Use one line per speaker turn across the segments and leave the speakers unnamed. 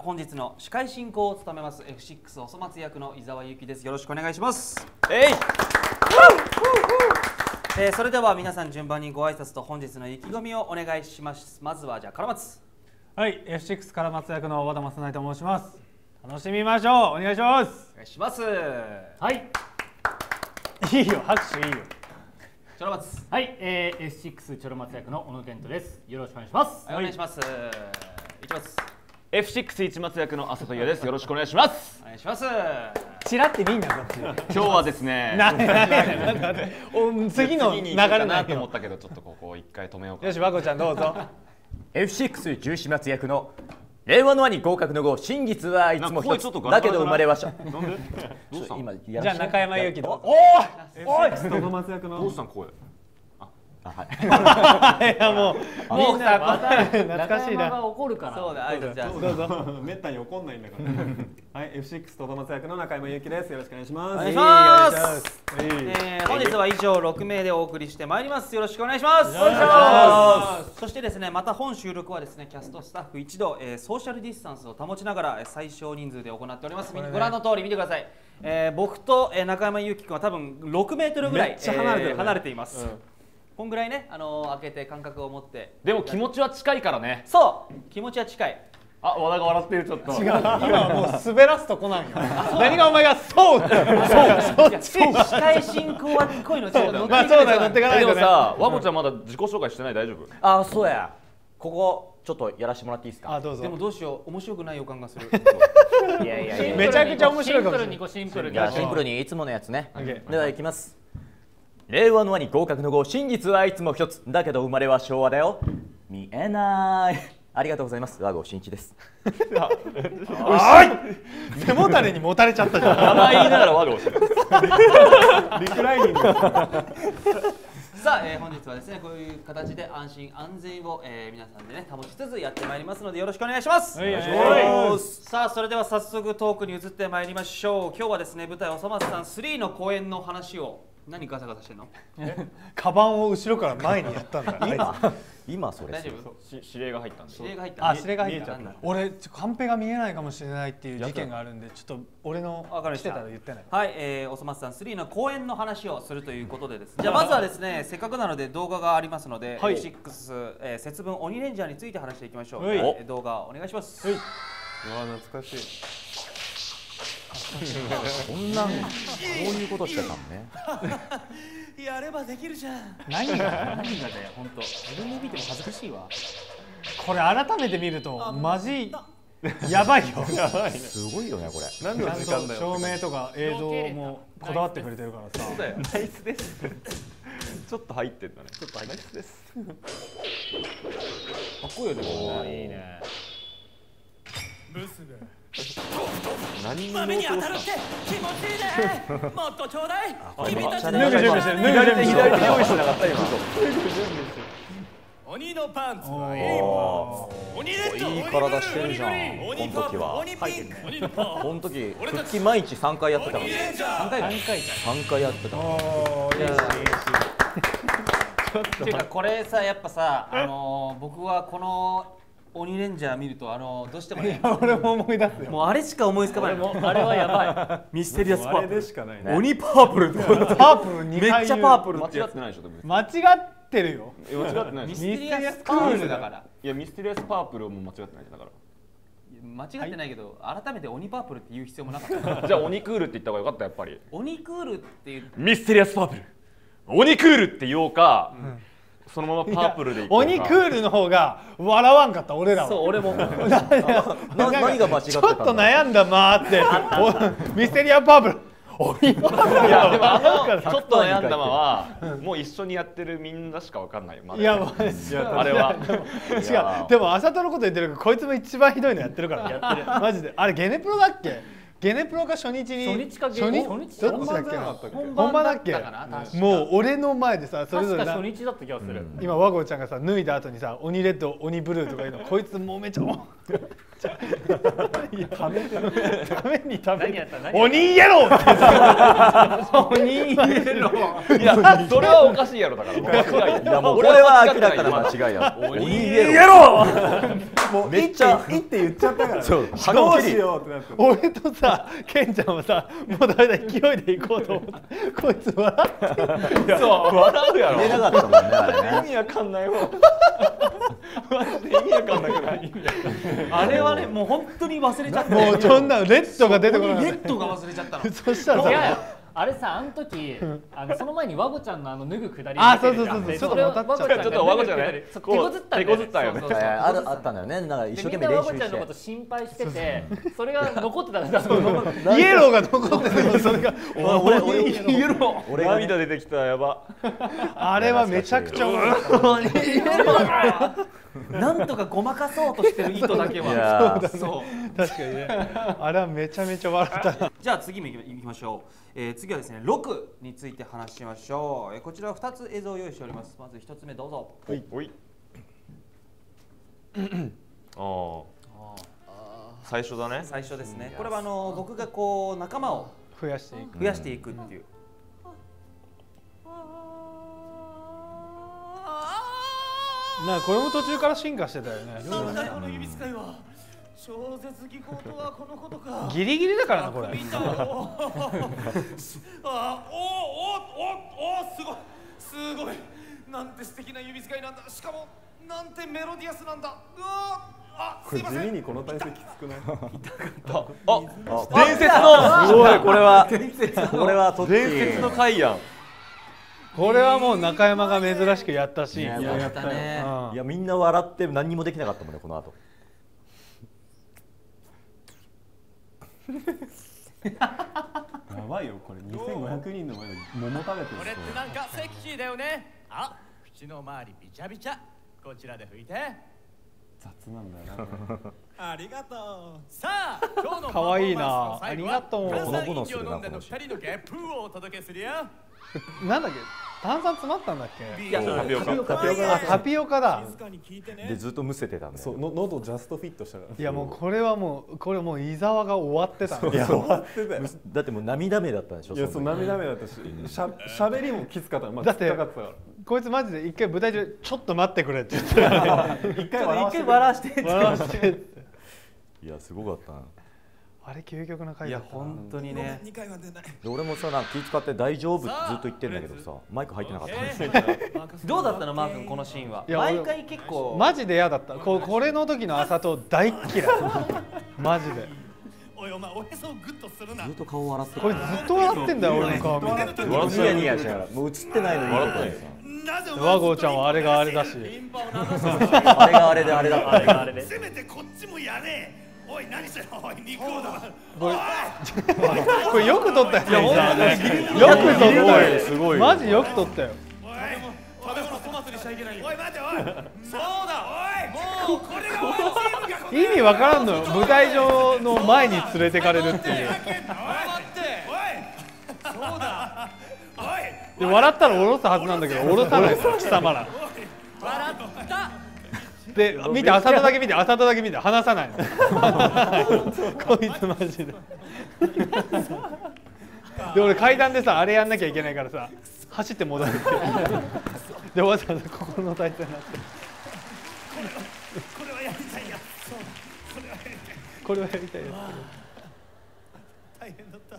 本日の司会進行を務めます F6 おそ松役の伊沢由紀です。よろしくお願いします。それでは皆さん順番にご挨拶と本日の意気込みをお願いします。まずはじゃあ唐松。
はい、F6 唐松役の和田正成と申します。楽しみましょう。お願いします。
お願いします。
はい。いいよ、拍手いいよ。
チョロ松。
はい、F6 チョロ松役の小野健人です。よろしくお願いします。
はい、お願いします。一松。
F6 一松役の浅戸優也です。よろしくお願いします。
お願いします。
チラって見んなこっち。
今日はですね。
次の流れ
かなと思ったけど、ちょっとここ一回止めようか。
よし、和子ちゃんどうぞ。
F6 十四松役の令和の輪に合格の後、真実はいつも一つだけど生まれは
なんで？どうしたの？
じゃあ中山優紀どうぞ。
おい！
F6 ト松役の
どうしたん声？
いやもうさ、
また
懐かしいな。
が怒るから。
そうだ、挨拶じゃあ。
どうぞ。めったに怒んないんだから。はい、F6 ト松役の中山優紀です。よろしくお願いします。
お願いします。本日は以上6名でお送りしてまいります。よろしくお願いします。そしてですね、また本収録はですね、キャストスタッフ一同ソーシャルディスタンスを保ちながら最小人数で行っております。ご覧の通り見てください。僕と中山優紀君は多分6メートルぐらい離れています。こんぐらいね、開けて感覚を持って。
でも気持ちは近いからね。
そう、気持ちは近い。
あ、和田が笑ってるちょっと。
違う、今はもう滑らすとこなんよ。何がお前がそう
司会進行はこういうのちょっと乗っていかないと。
そうだよ、乗っていかないとね。
でもさ、和子ちゃんまだ自己紹介してない？大丈夫？
あ、そうや。ここちょっとやらせてもらっていいですか？
あ、どうぞ。
でもどうしよう、面白くない予感がする。
いやいやいや。
めちゃくちゃ面白いかもしれない。
シンプルに
じゃあシンプルにいつものやつね。
OK
ではいきます。令和の輪に合格の後、真実はいつも一つだけど生まれは昭和だよ。見えない。ありがとうございます。和合真一です。
背もたれにもたれちゃったじゃん。
名前言いながら和合してる。
リクライニング。
さあ、本日はですねこういう形で安心安全を、皆さんでね保ちつつやってまいりますのでよろしくお願いします。さあそれでは早速トークに移ってまいりましょう。今日はですね舞台おそ松さん3の公演の話を。何ガサガサしてんの？
カバンを後ろから前にやったんだ。
今それ。
大丈夫？
指令が入ったんで。
指令が入った。
あ、指令が入った。俺カンペが見えないかもしれないっていう事件があるんで、ちょっと俺の来てたら言ってない。
はい、おそ松さん3の公演の話をするということでです。じゃあまずはですねせっかくなので動画がありますので、6節分鬼レンジャーについて話していきましょう。動画お願いします。
うわ、懐かしい。
こんなんこういうことしてたんね。
やればできるじゃん。
何がだよ、本当。自分で見ても恥ずかしいわ。
これ改めて見るとマジやばいよ。
すごいよねこれ。
何の時間だよ。照明とか映像もこだわってくれてるからさ。
ナイスです。ちょっと入ってんだね。ちょっとナイスです。
かっこいいよね。いいね。
何
豆に当たるって気持ちいいね。もっとちょうだい。君たちの
準備してる。
左手用意してなかった今。
鬼のパンツはいいもん。鬼レッド、
いい体してるじゃん。この時は。この時復帰毎日3回やってたから。3回やってた。
っていうかこれさやっぱさ僕はこの鬼レンジャー見るとどうしてもね
俺も思い出すよ。
もうあれしか思いつかない。
あれはやば
い。ミステリアスパープル
しかない。
鬼パープル。
パープル2回。
めっちゃパープル。
間違ってないでしょ。
間違ってるよ。
間違ってないでしょ。
ミステリアスパープルだから。
いやミステリアスパープルも間違ってないだから。
間違ってないけど改めて鬼パープルって言う必要もなかった。
じゃあ鬼クールって言った方がよかったやっぱり。
鬼クールっていう
ミステリアスパープル。鬼クールって言おうか。そのままパープルでいこうか。
鬼クールの方が笑わんかった俺らは。
そう俺も。
何が間違ってたんだ。
ちょっと悩んだまーってミステリアパープル。鬼パープル。
いやでもちょっと悩んだまはもう一緒にやってるみんなしかわかんないよ。
いやマジ
あれは
違う。でも浅田のこと言ってるけどこいつも一番ひどいのやってるから。やってる。マジで。あれゲネプロだっけ？ゲネプロが初日に
初日かゲネ
どっちだっけな。
本番
だっけ？もう俺の前でさそれぞれ
初日だった気がする。
今和合ちゃんがさ脱いだ後にさ鬼レッド鬼ブルーとかいうのこいつもうめちゃために食べ
何やった？
鬼イエローって
鬼イエロー。
いやそれはおかしいやろだから間違い
いやもうこれは明らかな間違いや。鬼イエロー。
もう
めっちゃ
いって言っちゃったから
そう
どうしようってなって
俺とさケンちゃんはさもうダメだ勢いで行こうと思ってこいつ笑って
そう笑うやろ
言えなかったもんねあれね。
意味わかんないわマジで意味わかんなくない
あれはねもう本当に忘れちゃった。
もうそんなレッドが出てこない
レッドが忘れちゃったの。
そしたらさ
いやいやあれさあの時その前にワゴちゃんの脱ぐくだり
あそうそうそうそう
で
ちょっと
それを
もたっちゃった
ワゴちゃんが
ちょっとワゴちゃんね
脱ぐくだりそう
こう
手こずったんだよね
手こずったよね
そうそうそう
あったんだよね。なんか一生懸
でみんなワゴ
命練習して
ちゃんのこと。心配しててそれが残ってたんだと思う
イエローが残ってるのそれが
俺
イエロー。
俺がね
涙出てきたやば
あれはめちゃくちゃ面白い
なんとかごまかそうとしてる意図だけ
い
は。
やー
そう。
確かにねあれはめちゃめちゃ笑った
じゃあ次も行きましょう。次はですね6について話しましょう。こちらは2つ映像を用意しております。まず1つ目どうぞ。
おいあ最初だね
最初ですね。これは僕がこう仲間を
増やしていく
増やしていくっていう。
なんかこれも途中から進化してたよね
なんだこの指使いは超絶技巧とはこのことか。
ギリギリだからなこれ
見たよあおすごいすごいなんて素敵な指使いなんだ。しかもなんてメロディアスなんだ。うわあ
これ地味にこの体勢きつくない
伝説の
すごいこれはこれはとって
伝説の回やん
これはもう中山が珍しくやったシーン
やったね。
うん
いやみんな笑って何にもできなかったもんねこの後。
やばいよこれ2500人の前で桃食べてる
これってなんかセクシーだよね。あ口の周りびちゃびちゃ。こちらで拭いて。
雑なんだよな
ありがとう。さあ今日の
かわいいな
パフォーマンスの最後は
ありがとう
炭酸飲料飲んでの2人のゲップをお届けするよ。
なんだっけ炭酸詰まったんだっけ
いや
タピオカ
あタピオカだ
静かに聞いてね。
でずっとむせてたんだよ。
そう喉ジャストフィットしたから
いやもうこれはもう伊沢が終わってたの
いや終わってたよ
だってもう涙目だったんでしょ。
いやそう涙目だったししゃべりもきつかったのまあ
だって
きつかったから
こいつマジで一回舞台中ちょっと待ってくれって言ってたからね
一回笑わせて
笑わしてって
笑わせてって
いやすごかったな。
あれ究極な回
いや
だったな
本当にね。
2回は出ない。
で俺もさなんか気使って大丈夫ってずっと言ってんだけどさマイク入ってなかった。
どうだったのマー君このシーンは。
いや
毎回結構
マジで嫌だったこれの時の朝と大っ嫌いマジで
おいお前おへそをグッとするな。
ずっと顔笑って
これずっと笑ってんだよ俺の顔見て
ニヤニヤしながらもう映ってないのに笑ってないさ。
なぜお前
和合ちゃんはあれがあれだし
リンパを流す
あれがあれであれだった。
あれがあれで
せめてこっちもやれ。おい何してるおい肉をだ。
これよく撮ったよねよく撮ったよ
すごい
マジよく撮ったよ
おい食べ物粗末にしちゃいけないよ。おい待ておい。そうだおいもうこれが俺のチームかこれ。
意味わからんのよ舞台上の前に連れてかれるっていう
おい待っておいそうだおい
で笑ったら下ろすはずなんだけど下ろさない貴様ら
笑った
で見て浅田だけ見て浅田だけ見て離さないのこいつマジでで俺階段でさあれやんなきゃいけないからさ走って戻るってでわざわざここの体勢になって
これはやりたいや。そうこれはやりたい。
これはやりたいや
大変だった。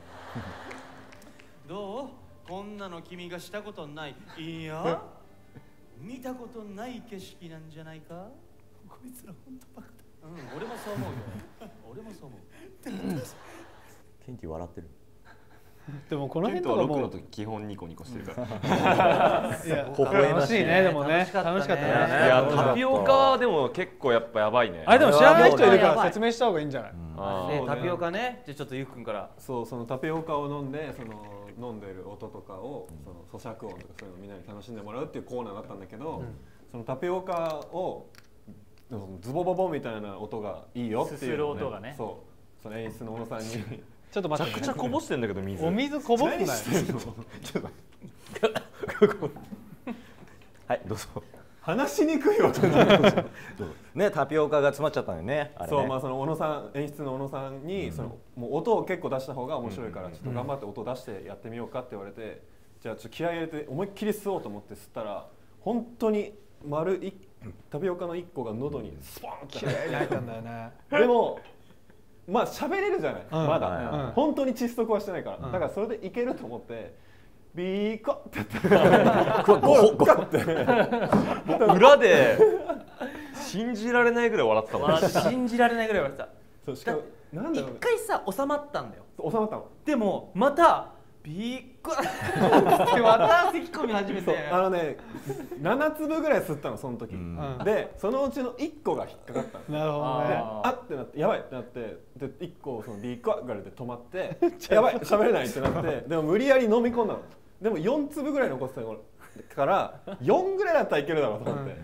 どうこんなの君がしたことない。いや見たことない景色なんじゃないか。こいつら本当バカだ。うん俺もそう思うよ。俺もそう思う。
ケンティ笑ってる。
つでもこの
ケントは6
辺とかもう
の時基本ニコニコしてるから
いや
微笑ましい
楽しいねでもね楽しかったね
いやタピオカはでも結構やっぱやばいね
あれでも知らない人いるか
あれはもう
ら説明した方がいいんじゃない
あー
ねタピオカね。じゃあちょっとゆっくんから。
そうそのタピオカを飲んで飲んでる音とかをその咀嚼音とかそういうのをみんなに楽しんでもらうっていうコーナーだったんだけど、そのタピオカをズボボボみたいな音がいいよっていうのを
すする音がね
そうその演出の小野さんに
ちょっと待って
めちゃくちゃこぼしてんだけど水
お水こぼすなよ
はいどうぞ。
話しにくい音になる
ね、タピオカが詰まっちゃったんよね。あれね
そう、まあその小野さん、演出の小野さんにそのもう音を結構出した方が面白いからちょっと頑張って音出してやってみようかって言われて、じゃあちょっと気合い入れて思いっきり吸おうと思って吸ったら本当にタピオカの1個が喉にスポンって
綺麗に入ったんだよね。
でもまあ喋れるじゃない、まだ、
うん
本当に窒息はしてないから、だからそれでいけると思ってビーコってやったらゴッて
裏で信じられないぐらい笑ってたもん。
信じられないぐらい笑って
そうしかもなんだろう
た。一回さ収まったんだよ。
収まったの。
でもまたビッグってまた咳込み始め
そう
て、
7粒ぐらい吸ったのその時、でそのうちの1個が引っかかったの。
なるほどね。
あってなってやばいってなってで1個そのビーコぐらいで止まってやばい喋れないってなってでも無理やり飲み込んだの。でも4粒ぐらい残ってたから4ぐらいだったらいけるだろうと思って、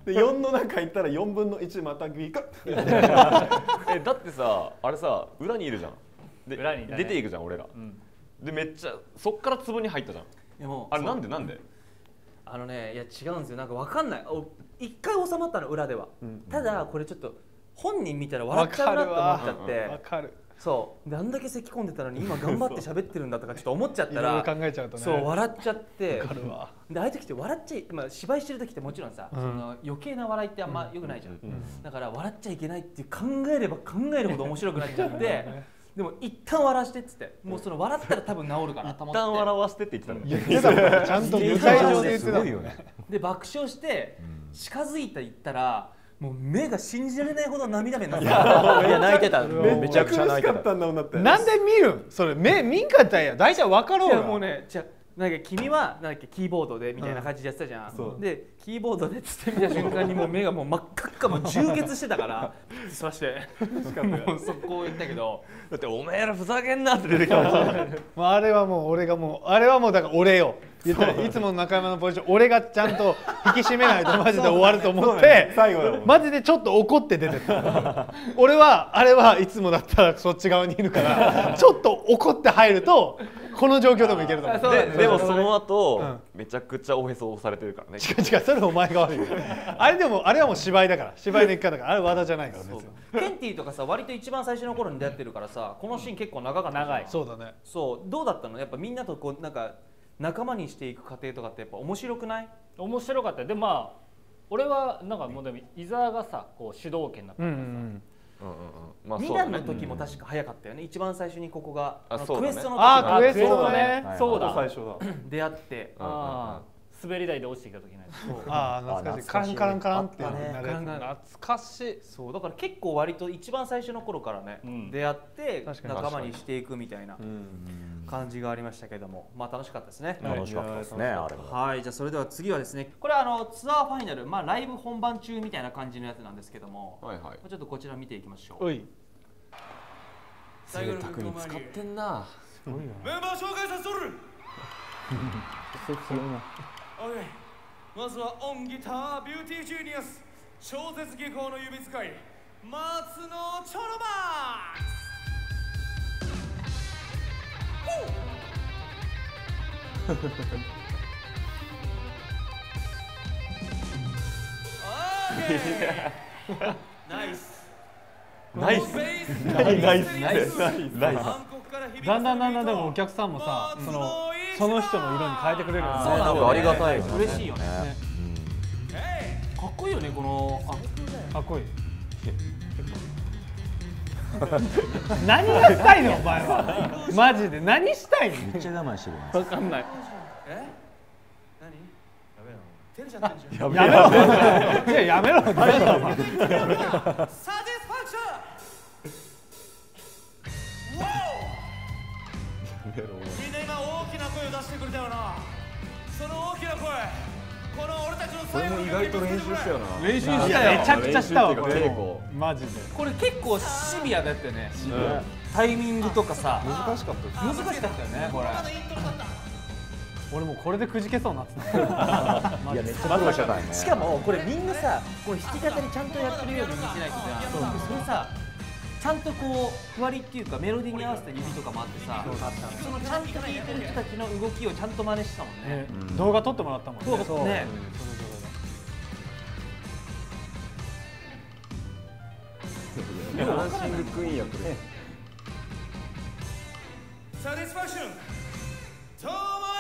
で4の中行ったら4分の1またビーコって
だってさあれさ裏にいるじゃん。で
裏にいたね
出ていくじゃん俺ら。でめっちゃそっから壺に入ったじゃん。
でも
あれなんでなんで？
いや違うんですよ。なんかわかんない。一回収まったの裏では。ただこれちょっと本人見たら笑っちゃうなって思っちゃって
わかる。
そうであんだけ咳込んでたのに今頑張って喋ってるんだとかちょっと思っちゃったら
いろいろ考えちゃうとね。
そう笑っちゃって
わかるわ。
でああいう時って笑っちゃい、まあ、芝居してる時ってもちろんさ、その余計な笑いってあんま良くないじゃん、だから笑っちゃいけないって考えれば考えるほど面白くなっちゃってでも一旦笑わしてっつってもうその笑ったら多分治るかなと思って
一旦笑わせてって言ってたの。
言ってたもんね。ちゃんと舞台上で言ってたもんね。
で爆笑して近づいていったらもう目が信じられないほど涙目になってた。
いや泣いてた。めちゃくちゃ泣いてた。
苦しかったんだもんだって
なんで見るん？それ目見んかったんや。大体分かろうよ。
いやもうねじゃなんか君はなんだっけキーボードでみたいな感じでやってたじゃん、
そう
でキーボードでつって見た瞬間にもう目がもう真っ赤っかもう充血してたからそしてもうそこを言ったけど
だってお前らふざけんなって出てきたもん。
あれはもう俺がもうあれはもうだから俺よ。言ったらいつもの中山のポジション俺がちゃんと引き締めないとマジで終わると思って
最後だもん
マジでちょっと怒って出てた。俺はあれはいつもだったらそっち側にいるからちょっと怒って入るとこの状況でもいけると思う。
でもその後めちゃくちゃおへそ押されてるからね。
違うそれお前が悪いよ。あれでもあれはもう芝居だから芝居の生き方だからあれ和田じゃないから別に。
ケンティーとかさ割と一番最初の頃に出会ってるからさこのシーン結構長かった長い
そうだね。
そうどうだったのやっぱみんなとこうなんか仲間にしていく過程とかってやっぱ面白くない？
面白かった。でまあ俺はなんかもうでも伊沢がさこう主導権だったからさ、
まあ
ミランの時も確か早かったよね。一番最初にここが
そうだね
クエストの時
あクエスト
だ
ね。
そうだ
最初だ
出会って
滑り台で落ちてきた時のやつ。
ああ懐かしい。カランカランカランってなるやつ。
あったね
懐かしい。
そうだから結構割と一番最初の頃からね、出会って
確かに
仲間にしていくみたいな感じがありましたけども、まあ楽しかったですね。
楽しかったですねあれも。
はいじゃあそれでは次はですねこれはツアーファイナルまあライブ本番中みたいな感じのやつなんですけども、
はいはい。
ちょっとこちら見ていきましょう。
おい。
贅沢に使ってんな。
メンバー紹介させとる。まずはオンギタービューティージーニアス超絶技巧の指使い松野チョロマナイス
ナイスナイスナイスナイス。
だんだんでもお客さんもさその人の色に変えてくれるよね。
そうなんだ
ありがたいよね。
嬉しいよね。かっこいいよねこの
かっこいい。何がしたいのお前は。マジで何したいの。
めっちゃ我慢してるね。
わかんない。
何照れちゃってんじゃん
やめろ。いややめろ。
サティスファクションみんな今大きな声を出してくれたよな。その大きな声この俺たちの最後の
意外と練習したよな。
練習したよ。めちゃくちゃしたわ。これ
稽古
マジで。
これ結構シビアだったよね。タイミングとかさ
難しかったです。
難しかったよねこれ。
俺もうこれでくじけそうになってた。
いやめっちゃ苦労しちゃったね。
しかもこれみんなさこれ弾き語りちゃんとやってるように見せないとじゃん。それさちゃんとこうふわりっていうかメロディーに合わせた指とかもあってさそのちゃんと弾いてる人たちの動きをちゃんと真似してたもんね。
動画撮ってもらったもんね。
そうね。
シングクイーン役で
サティスファクションどうもあ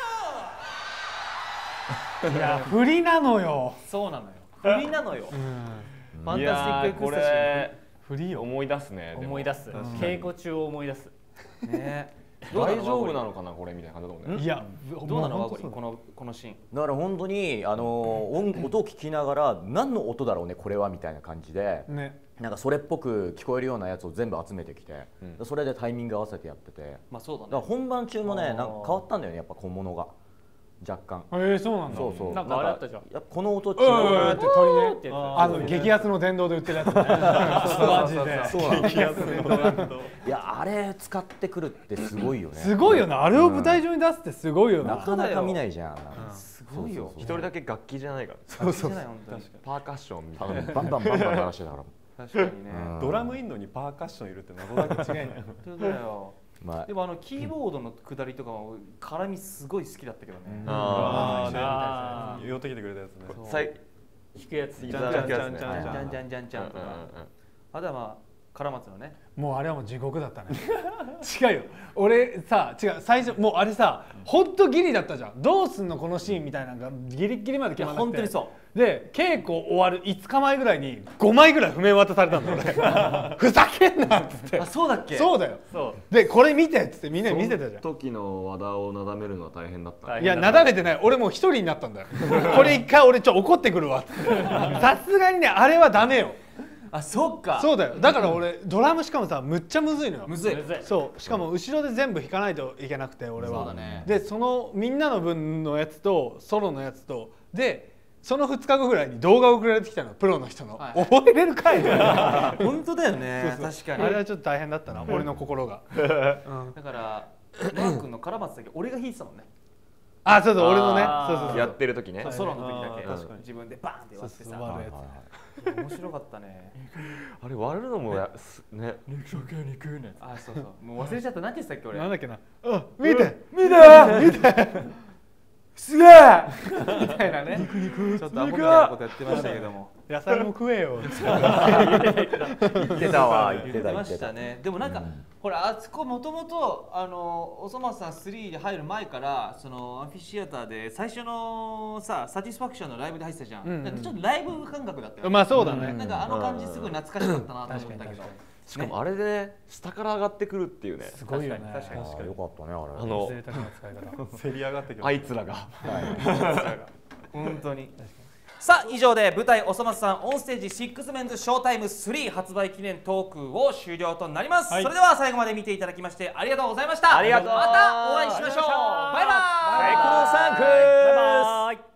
りがとう。
いや振りなのよ。
そうなのよ。振りなのよ。ファンタスティックエク
こ
スタシー
れ
振りよ。
思い出すね。でも
思い出す。稽古中を思い出す。
ね。
大丈夫なのかなこれみたいな感じだもんね。
いや
どうなのワ
もう本当
ゴリこのシーン。
だから本当に音を聞きながら何の音だろうねこれはみたいな感じで、
ね。
なんかそれっぽく聞こえるようなやつを全部集めてきて、それでタイミング合わせてやってて、
まあそうだ
だから
ね。
本番中もねなんか変わったんだよねやっぱ小物が若干。
そうなんだ。
そうそう。
なんかあれあったじゃん。
やっぱこの音違う。
って鳥ね。
ってやつ
激アツの電動で売ってるやつね。マジで。
そうなんだ。いやあれ使ってくるってすごいよね。
すごいよな。あれを舞台上に出すってすごいよ
な
な。
かなか見ないじゃん。
すごいよ。
一人だけ楽器じゃないから。
そうそう。本当に。
パーカッションみたいな。
バンバン鳴らしてたから。
確かにね。
ドラムいんのにパーカッションいるって謎だけ違いない。
本当だよ。
まあ
でもキーボードの下りとかも絡みすごい好きだったけどね。
ああ、寄ってきてくれたやつね。
弾くやつ。
じゃんじゃんじゃんじゃん
じゃんじゃんじゃんじゃんじゃんとか。あとはまあカラマツのね。
もうあれはもう地獄だったね。違うよ。俺さ違う最初もうあれさ本当ギリだったじゃん。どうすんのこのシーンみたいなのがギリギリまで決まって。
本当にそう。
で稽古終わる5日前ぐらいに5枚ぐらい譜面渡されたんだ俺。ふざけんなっつって。
あそうだっけ。
そうだよ。
そう。
でこれ見てっつってみんなに見せたじゃん。
時の和田をなだめるのは大変だった。
いやなだめてない。俺もう一人になったんだよ。これ一回俺怒ってくるわって。さすがにねあれはダメよ。
あそっか。
そうだよ。だから俺ドラムしかもさむっちゃむずいのよ。
むずい。
そうしかも後ろで全部弾かないといけなくて俺は。
そうだね。
でそのみんなの分のやつとソロのやつとでその2日後ぐらいに動画送られてきたのプロの人の。覚えれるかい。
本当だよね。確かに。
あれはちょっと大変だったな俺の心が。
だからマー君のカラマツだけ俺が弾いてたもんね。
あそうそう俺のね。そうそう
やってる時ね。
ソロの時だけ自分でバーンって割ってさ。
割るや
面白かったね。
あれ割るのもね。
肉食や肉ね。
あそうそう。もう忘れちゃった。何て言ってたっけ俺。
なんだっけな。見て
見て。すげえみたいなね。ちょっとアホみたいなことやってましたけども。
野菜も食えよ。
言ってたわ言ってた
ましたね。でもなんかほらあそこもともとおそ松さん3で入る前からそのアンフィシアターで最初のさサティスファクションのライブで入ってたじゃん。ちょっとライブ感覚だったよ。
まあそうだね。
なんかあの感じすごい懐かしかったなと思ったけど。
しかもあれでね下から上がってくるっていうね。
すごいよね。
確かに
よかったねあれ。
贅沢な使い方。
せり上がってき
あいつらが。
本当に。さあ以上で舞台おそ松さんオンステージ6メンズショータイム3発売記念トークを終了となります。それでは最後まで見ていただきましてありがとうございました。
ありがとう。
またお会いしましょう。バイバイ。
サイクロサンクス。
バイバイ。